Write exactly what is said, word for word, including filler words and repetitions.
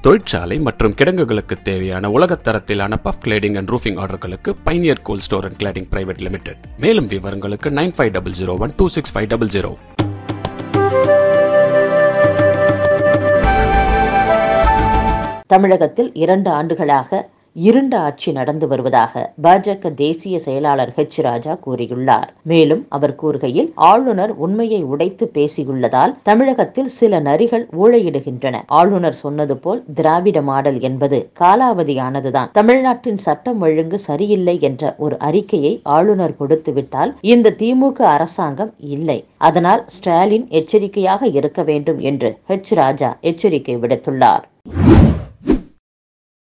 தொழிற்சாலை மற்றும் கிடங்குகளுக்கு தேவையான உலகத்தரத்திலான பஃப் கிளேடிங் அண்ட் ரூஃபிங் ஆர்டர்களுக்கு pioneer cold store and cladding private limited. மேலும் விவரங்களுக்கு nine five double zero one two six five double zero. தமிழகத்தில் இரண்டு ஆண்டுகளாக இருண்ட ஆட்சி நடந்து வருவதாக பாஜக தேசிய செயலாளர் ஹெச் ராஜா கூறியுள்ளார். மேலும் அவர் கூறுகையில், ஆளுநர் உண்மையை உடைத்து பேசியுள்ளதால் தமிழகத்தில் சில நரிகள் ஊழையிடுகின்றன. ஆளுநர் சொன்னது போல் திராவிட மாடல் என்பது காலாவதியானதுதான். தமிழ்நாட்டின் சட்டம் ஒழுங்கு சரியில்லை என்ற ஒரு அறிக்கையை ஆளுநர் கொடுத்துவிட்டால் இந்த திமுக அரசாங்கம் இல்லை. அதனால் ஸ்டாலின் எச்சரிக்கையாக இருக்க வேண்டும் என்று ஹெச் ராஜா எச்சரிக்கை விடுத்துள்ளார்.